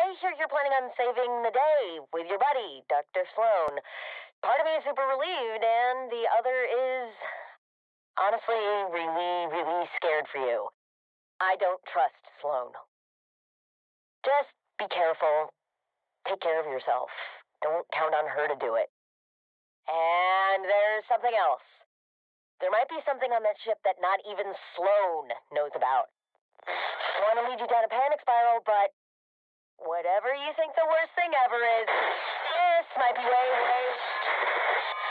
I hear you're planning on saving the day with your buddy, Dr. Sloan. Part of me is super relieved, and the other is honestly really, really scared for you. I don't trust Sloan. Just be careful. Take care of yourself. Don't count on her to do it. And there's something else. There might be something on that ship that not even Sloan knows about. I don't want to lead you down a panic spiral, but whatever you think the worst thing ever is, this might be way, way